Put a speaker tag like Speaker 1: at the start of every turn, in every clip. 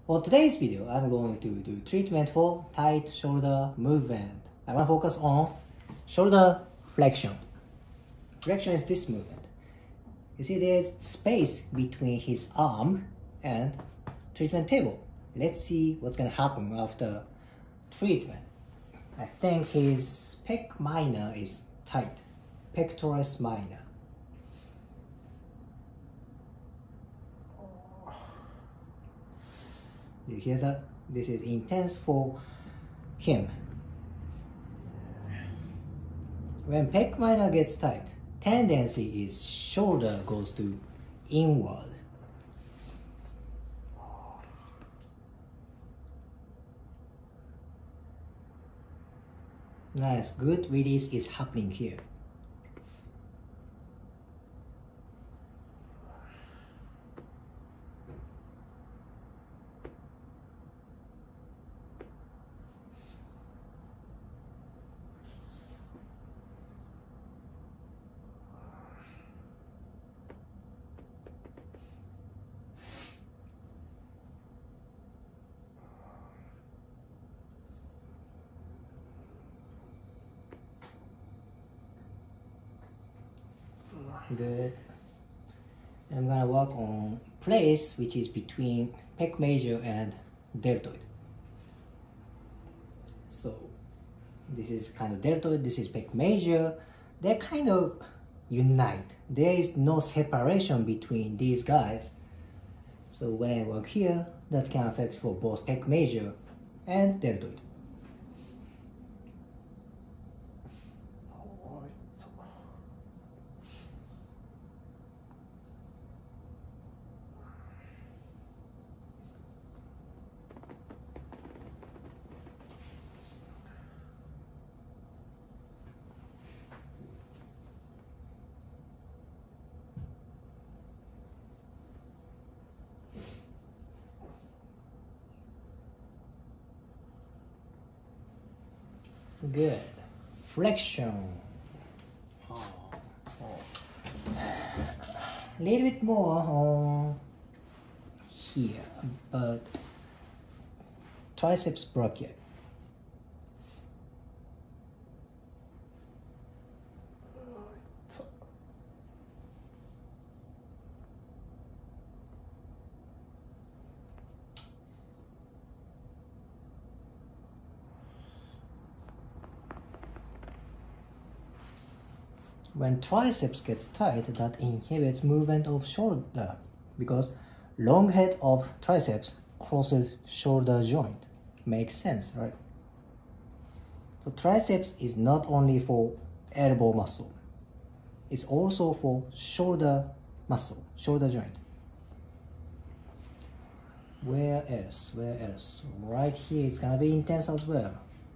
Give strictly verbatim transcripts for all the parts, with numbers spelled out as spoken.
Speaker 1: For today's video, I'm going to do treatment for tight shoulder movement. I want to focus on shoulder flexion. Flexion is this movement. You see there's space between his arm and treatment table. Let's see what's going to happen after treatment. I think his pec minor is tight. Pectoralis minor. You hear that? This is intense for him. When pec minor gets tight, tendency is shoulder goes to inward. Nice, good release is happening here. Good. I'm gonna work on place which is between pec major and deltoid. So this is kind of deltoid, this is pec major. They kind of unite. There is no separation between these guys. So when I work here, that can affect for both pec major and deltoid. Good. Flexion. Oh, oh. A little bit more on here, but triceps brachial. When triceps gets tight, that inhibits movement of shoulder because long head of triceps crosses shoulder joint. Makes sense, right? So triceps is not only for elbow muscle, it's also for shoulder muscle, shoulder joint. Where else? Where else? Right here, it's gonna be intense as well.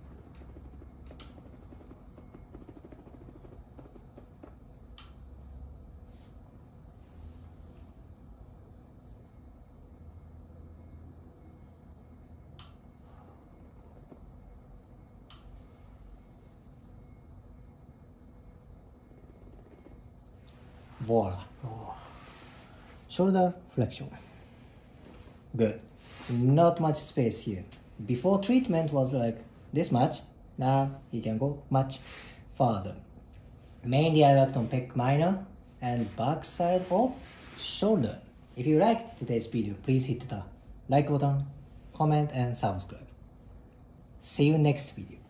Speaker 1: Voila. Oh. Shoulder flexion. Good. Not much space here. Before treatment was like this much. Now he can go much farther. Mainly I worked on pec minor and back side of shoulder. If you liked today's video, please hit the like button, comment and subscribe. See you next video.